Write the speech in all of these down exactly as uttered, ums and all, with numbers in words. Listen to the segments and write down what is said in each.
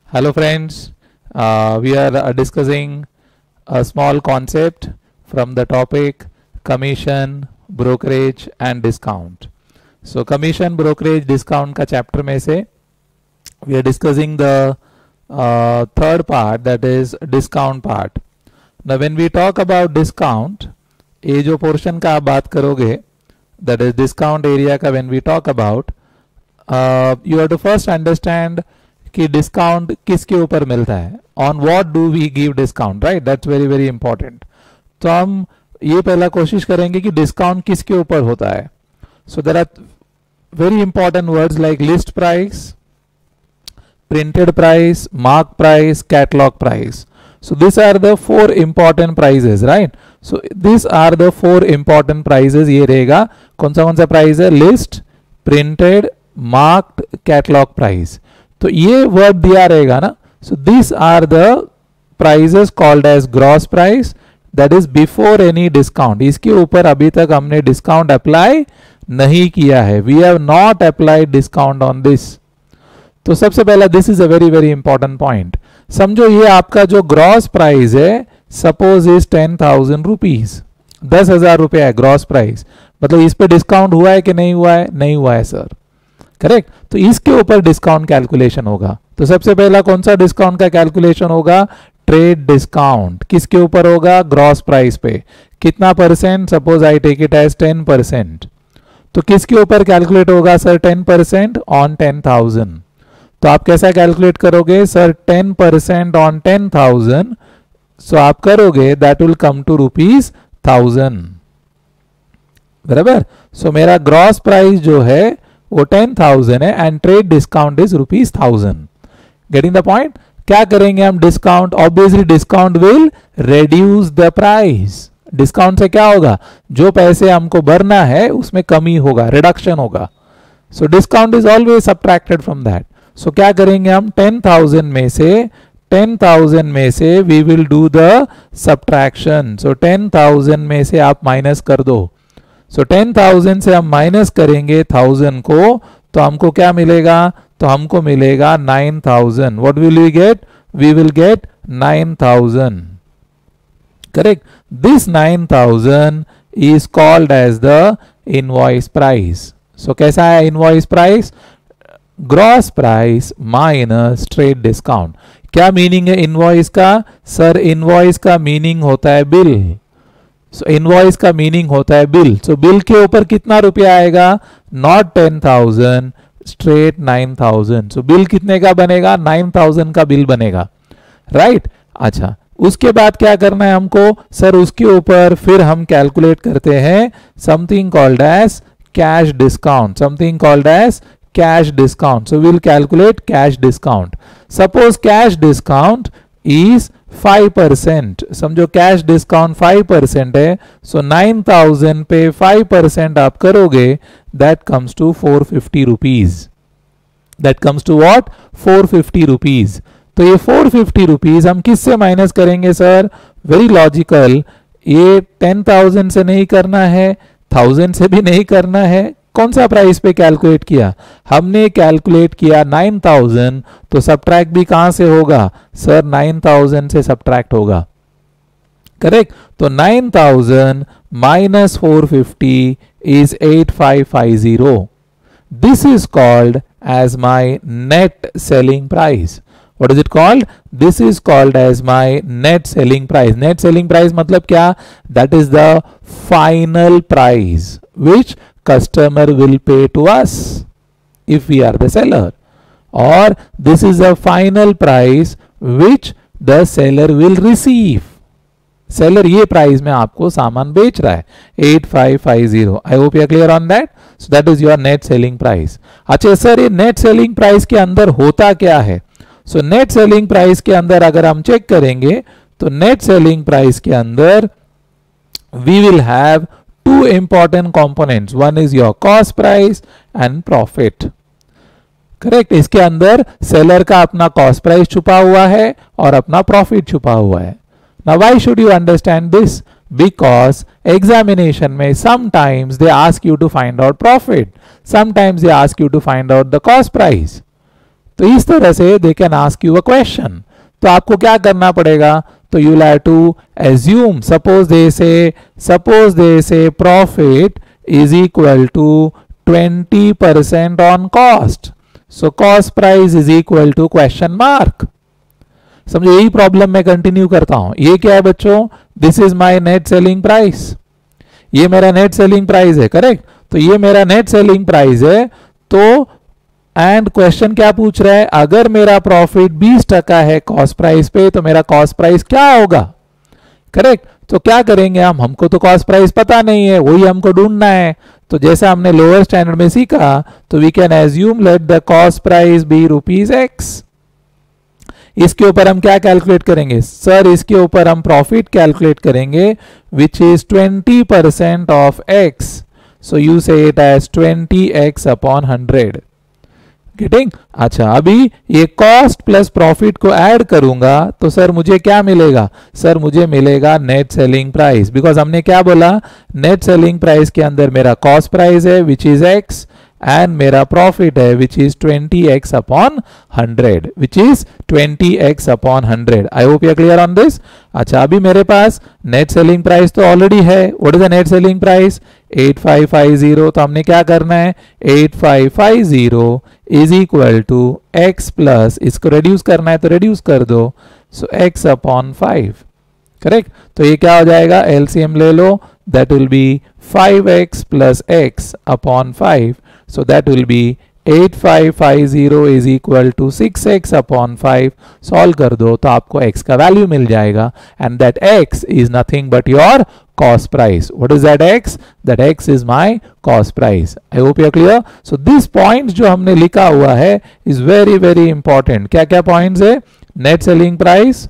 Hello friends, uh, we are uh, discussing a small concept from the topic commission, brokerage and discount. So commission, brokerage, discount का chapter में से we are discussing the uh, third part, that is discount part. Now when we talk about discount, ये जो portion का आप बात करोगे, that is discount area का when we talk about, uh, you have to first understand कि discount किसके ऊपर मिलता है, on what do we give discount, right, that's very very important. तो हम ये पहला कोशिश करेंगे कि डिस्काउंट किसके ऊपर होता है. So there are very important words like list price, printed price, mark price, catalogue price. So these are the four important prices, right? So these are the four important prices. ये रहेगा कौन सा कौन सा प्राइस है, list, printed, marked, catalogue price. तो ये word दिया रहेगा ना. So this are the prices called as gross price, that is before any discount. इसके ऊपर अभी तक हमने डिस्काउंट अप्लाई नहीं किया है. We have not applied discount on this. तो सबसे पहला this is a very very important point. समझो ये आपका जो ग्रॉस प्राइस है, suppose is ten thousand rupees, दस हजार रुपये है ग्रॉस प्राइस. मतलब इस पे डिस्काउंट हुआ है कि नहीं हुआ है? नहीं हुआ है सर, करेक्ट. तो इसके ऊपर डिस्काउंट कैलकुलेशन होगा. तो सबसे पहला कौन सा डिस्काउंट का कैलकुलेशन होगा? Trade discount. किसके ऊपर होगा? ग्रॉस प्राइस पे. कितना percent? Suppose I take it as ten percent. तो किसके ऊपर कैलकुलेट होगा sir? Ten percent on ten thousand. तो आप कैसा कैलकुलेट करोगे sir? Ten percent on ten thousand. So आप करोगे that will come to rupees thousand, बराबर. सो मेरा ग्रॉस प्राइस जो है वो टेन थाउजेंड है and trade discount is rupees thousand. Getting the point? क्या करेंगे हम? Discount, obviously discount will reduce the price. Discount से क्या होगा? जो पैसे हमको भरना है उसमें कमी होगा, रिडक्शन होगा. So discount is always subtracted from that. So क्या करेंगे हम? टेन थाउजेंड में से टेन थाउजेंड में से we will do the subtraction. So ten thousand में से आप माइनस कर दो. सो टेन थाउजेंड से हम माइनस करेंगे थाउजेंड को, तो हमको क्या मिलेगा? तो हमको मिलेगा nine thousand. What will we get? We will get nine thousand, correct. This nine thousand is called as the invoice price. So कैसा है invoice price? Gross price minus trade discount. क्या मीनिंग है इनवॉइस का? Sir invoice का meaning होता है bill. So invoice का meaning होता है बिल. सो बिल के ऊपर कितना रुपया आएगा? Not ten thousand, straight nine thousand. So bill कितने का बनेगा? नाइन थाउजेंड का बिल बनेगा, राइट right? अच्छा, उसके बाद क्या करना है हमको? सर उसके ऊपर फिर हम कैलकुलेट करते हैं something called as cash discount. Something called as cash discount. So will calculate cash discount. Suppose cash discount is five percent. समझो कैश डिस्काउंट फाइव परसेंट है. सो नाइन थाउजेंड पे फाइव परसेंट आप करोगे, that comes to four fifty rupees. That comes to what? Four fifty rupees. तो ये four fifty rupees हम किससे minus करेंगे सर? Very logical. ये टेन थाउजेंड से नहीं करना है, थाउजेंड से भी नहीं करना है. कौन सा प्राइस पे कैलकुलेट किया? हमने कैलकुलेट किया नाइन थाउजेंड. तो सब्ट्रैक्ट भी कहां से होगा सर? नाइन थाउजेंड से सब्ट्रैक्ट होगा, करेक्ट. तो nine thousand minus four fifty is eight five five zero. This is called as my net selling price. What is it called? This is called as my net selling price. Net selling price मतलब क्या? That is the final price which customer will pay to us if we are the seller, or this is the final price which the seller will receive. Seller ये price में आपको सामान बेच रहा है, eight five five zero. I hope you are clear on that. So that is your net selling price. अच्छा sir ये net selling price के अंदर होता क्या है? सो नेट सेलिंग प्राइस के अंदर अगर हम चेक करेंगे तो नेट सेलिंग प्राइस के अंदर we will have two important components. One is your cost price and profit. Correct. इसके अंदर सेलर का अपना कॉस्ट प्राइस छुपा हुआ है और अपना प्रॉफिट छुपा हुआ है. Now why should you understand this? Because examination में sometimes they ask you to find out profit, sometimes they ask you to find out the cost price. तो इस तरह से they can ask you a question. तो आपको क्या करना पड़ेगा, तो you will have to assume, suppose they say suppose they say profit is equal to twenty percent on cost, so cost price is equal to question mark. समझो, यही problem मैं continue करता हूं। ये क्या है बच्चों, this is my net selling price, ये मेरा नेट सेलिंग प्राइस है, करेक्ट। तो ये मेरा नेट सेलिंग प्राइस है, तो एंड क्वेश्चन क्या पूछ रहा है, अगर मेरा प्रॉफिट बीस टका है कॉस्ट प्राइस पे, तो मेरा कॉस्ट प्राइस क्या होगा, करेक्ट। तो क्या करेंगे हम, हमको तो कॉस्ट प्राइस पता नहीं है, वही हमको ढूंढना है। तो जैसा हमने लोअर स्टैंडर्ड में सीखा, तो we can assume let the cost price be rupees x. इसके ऊपर हम क्या कैलकुलेट करेंगे सर, इसके ऊपर हम प्रॉफिट कैलकुलेट करेंगे which is twenty percent of x, so you say it as twenty x upon hundred, getting. अच्छा, अभी ये कॉस्ट प्लस प्रॉफिट को ऐड करूंगा तो सर मुझे क्या मिलेगा, सर मुझे मिलेगा नेट सेलिंग प्राइस, बिकॉज हमने क्या बोला, नेट सेलिंग प्राइस के अंदर मेरा कॉस्ट प्राइस है विच इज एक्स एंड मेरा प्रॉफिट है which is twenty x upon hundred, which is twenty x upon hundred. I hope you are clear on this. अच्छा, अभी मेरे पास नेट सेलिंग प्राइस तो ऑलरेडी है। What is the net selling price, eight five five zero. तो हमने क्या करना है, eight five five zero is equal to x plus, इसको रिड्यूस करना है तो रिड्यूस कर दो, so x upon five, correct. तो ये क्या हो जाएगा, एलसीएम ले लो, that will be five x plus x upon five, so that will be eight five five zero is equal to six x upon five. Solve कर दो तो आपको x का वैल्यू मिल जाएगा, and that x is nothing but your cost price. What is that x? That x is my cost price. I hope you are clear. So this point जो हमने लिखा हुआ है is very very important. क्या क्या points है, net selling price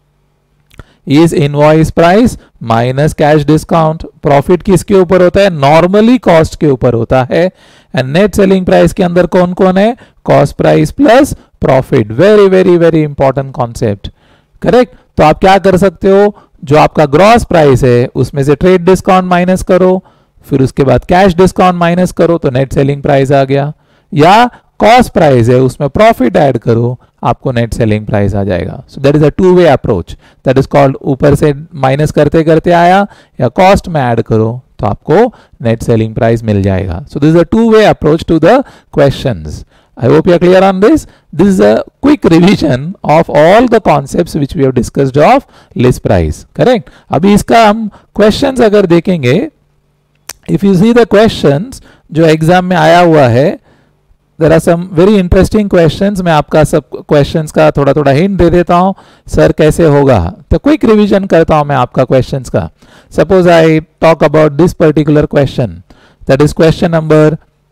is invoice price minus cash discount. Profit किसके ऊपर होता है, नॉर्मली कॉस्ट के ऊपर होता है, एंड नेट सेलिंग प्राइस के अंदर कौन कौन है, cost price plus profit. Very very very important concept, correct. तो आप क्या कर सकते हो, जो आपका ग्रॉस प्राइस है उसमें से ट्रेड डिस्काउंट माइनस करो, फिर उसके बाद कैश डिस्काउंट माइनस करो तो नेट सेलिंग प्राइस आ गया, या कॉस्ट प्राइस है उसमें प्रॉफिट ऐड करो, आपको नेट सेलिंग प्राइस आ जाएगा। So that is a two way approach, that is called ऊपर से माइनस करते करते आया, या कॉस्ट में ऐड करो तो आपको नेट सेलिंग प्राइस मिल जाएगा। So this is a two way approach to the questions. I hope you are clear on this. This is a quick revision of all the concepts which we have discussed of list price, correct? अभी इसका हम questions अगर देखेंगे, if you see the questions जो exam में आया हुआ है, there are some very interesting questions. मैं आपका सब questions का थोड़ा थोड़ा हिंट दे देता हूँ, सर कैसे होगा। तो क्विक रिवीजन करता हूँ मैं आपका questions का। Suppose I talk about this particular question, that is question number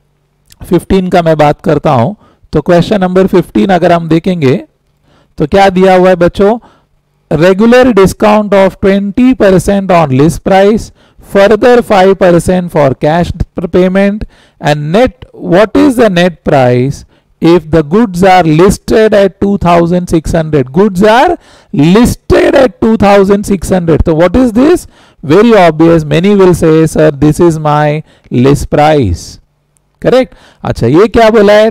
fifteen का मैं बात करता हूं। तो क्वेश्चन नंबर फिफ्टीन अगर हम देखेंगे तो क्या दिया हुआ है बच्चों, regular discount of twenty percent on list price, further five percent for cash payment, and net what is the net price if the goods are listed at two thousand six hundred. Goods are listed at two thousand six hundred. So what is this? Very obvious. Many will say, sir, this is my list price. करेक्ट। अच्छा, ये क्या बोला है,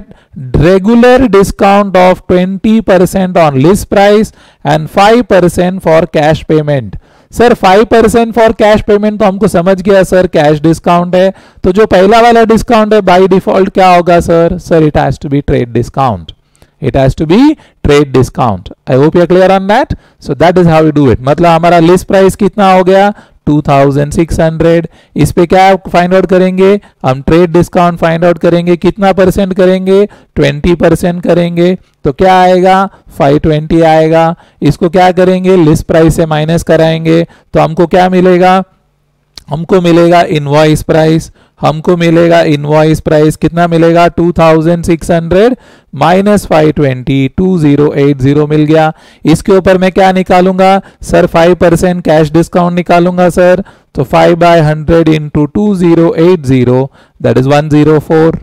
regular discount of twenty percent on list price and five percent for cash payment. Sir five percent for cash payment तो हमको समझ गया सर, कैश डिस्काउंट है, तो जो पहला वाला डिस्काउंट है बाय डिफॉल्ट क्या होगा sir, sir it has to be trade discount, it has to be trade discount. I hope you are clear on that. So that is how we do it. मतलब हमारा list price कितना हो गया, to thousand six hundred. इस पे क्या find out करेंगे, हम ट्रेड डिस्काउंट फाइंड आउट करेंगे, कितना परसेंट करेंगे, ट्वेंटी परसेंट करेंगे, तो क्या आएगा, फाइव ट्वेंटी आएगा। इसको क्या करेंगे, लिस्ट प्राइस से माइनस कराएंगे, तो हमको क्या मिलेगा, हमको मिलेगा इनवॉइस प्राइस, हमको मिलेगा इनवॉइस प्राइस कितना मिलेगा, two thousand six hundred minus five twenty, two thousand eighty मिल गया। इसके ऊपर मैं क्या निकालूंगा सर, फाइव परसेंट कैश डिस्काउंट निकालूंगा सर, तो five by hundred into two thousand eighty, that is one zero four.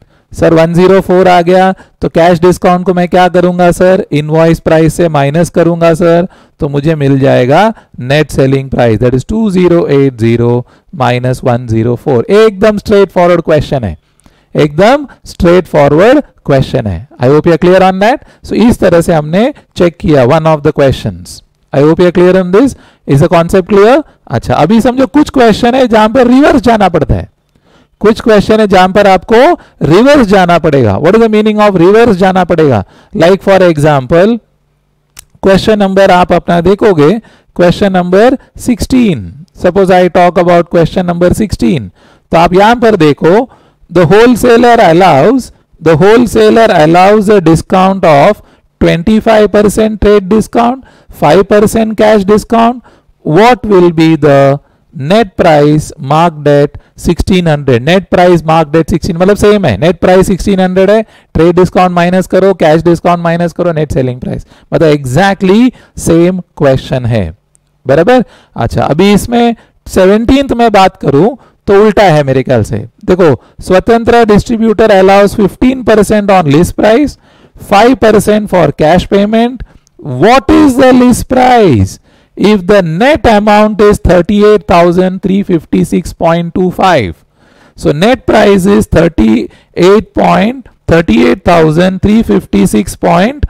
Sir one zero four आ गया, तो कैश डिस्काउंट को मैं क्या करूंगा सर, इनवॉइस प्राइस से माइनस करूंगा सर, तो मुझे मिल जाएगा net selling price, that is to thousand eighty minus one zero four. एकदम स्ट्रेट फॉरवर्ड क्वेश्चन है, एकदम स्ट्रेट फॉरवर्ड क्वेश्चन है. I hope you are clear on that. So इस तरह से हमने चेक किया one of the questions. I hope you are clear on this. Is the concept clear? अच्छा, अभी समझो कुछ क्वेश्चन है जहां पर रिवर्स जाना पड़ता है. कुछ क्वेश्चन है जहां पर आपको रिवर्स जाना पड़ेगा. What is the meaning of reverse जाना पड़ेगा? Like for example question number आप अपना देखोगे, question number sixteen. Suppose I talk about question number sixteen. तो आप यहां पर देखो, the wholesaler allows the wholesaler allows a discount of twenty-five percent trade discount, five percent cash discount. What will be the net price marked at sixteen hundred? Net price marked at sixteen मतलब same है. net price sixteen hundred है, trade discount minus करो, cash discount minus करो, net selling price मतलब exactly same question है. बराबर. अच्छा, अभी इसमें seventeenth में बात करूं तो उल्टा है मेरे ख्याल से. देखो, स्वतंत्र distributor allows fifteen percent on list price, five percent for cash payment. What is the list price if the net amount is thirty-eight thousand three hundred fifty-six point two five? So net price is thirty-eight point thirty-eight thousand three hundred fifty-six point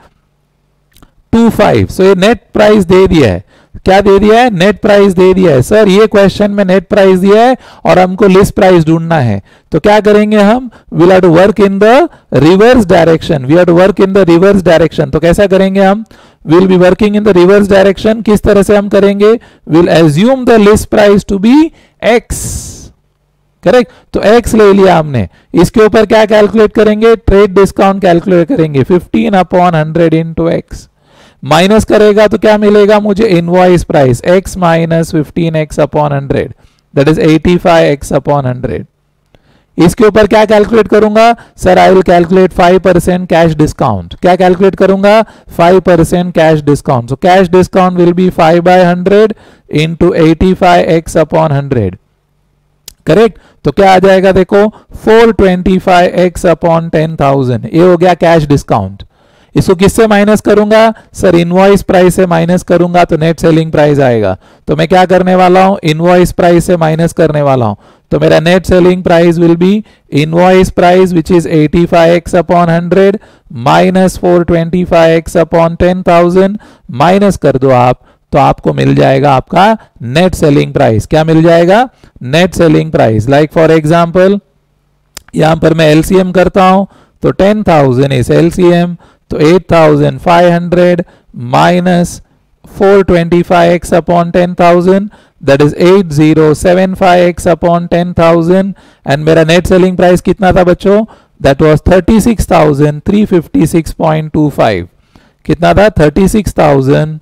two five. So ये net price दे दिया है. क्या दे दिया है? Net price दे दिया है. Sir ये क्वेश्चन में नेट प्राइस दिया है और हमको लिस्ट प्राइस ढूंढना है. तो क्या करेंगे हम? Will have to work in the reverse direction. We have to work in the reverse direction. तो कैसा करेंगे हम? Will be working in the reverse direction. किस तरह से हम करेंगे? Will assume the list price to be x. Correct. तो एक्स ले लिया हमने. इसके ऊपर क्या कैलकुलेट करेंगे? ट्रेड डिस्काउंट कैलकुलेट करेंगे. Fifteen upon hundred into x. Minus करेगा तो क्या मिलेगा मुझे? Invoice price x minus fifteen x upon hundred, that is eighty five x upon hundred. इसके ऊपर क्या कैलकुलेट करूंगा? Sir I will calculate five percent cash discount. क्या कैलकुलेट करूंगा? Five percent cash discount. So cash discount will be five by hundred into eighty five x upon hundred. Correct. तो क्या आ जाएगा? देखो, four twenty five x upon ten thousand. ये हो गया कैश डिस्काउंट. इसको किससे माइनस करूंगा? सर इनवॉइस प्राइस से माइनस करूंगा तो नेट सेलिंग प्राइस आएगा. तो मैं क्या करने वाला हूं? इनवॉइस प्राइस से माइनस करने वाला हूं. तो मेरा net selling price will be invoice price which is eighty five x upon hundred minus four twenty five x upon ten thousand. Minus कर दो आप तो आपको मिल जाएगा आपका नेट सेलिंग प्राइस. क्या मिल जाएगा? Net selling price. Like for example यहां पर मैं एलसीएम करता हूं तो टेन थाउजेंड इज एलसीएम. तो eight thousand five hundred minus four twenty five x upon ten thousand, that is eight thousand seventy five x upon ten thousand. And मेरा net selling price कितना था बच्चों? That was thirty six thousand three hundred fifty six point two five. कितना था? Thirty six thousand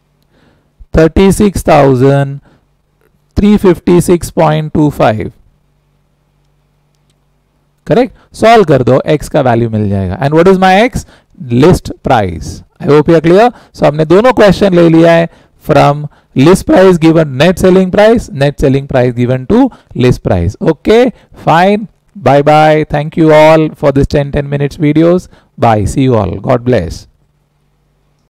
thirty six thousand three hundred fifty six point two five. Correct. Solve कर दो, x का value मिल जाएगा. And what is my x? List price. I hope you are clear. So हमने दोनों question ले लिया है from list price given net selling price, net selling price given to list price. Okay, fine. Bye bye. Thank you all for this ten ten minutes videos. Bye. See you all. God bless.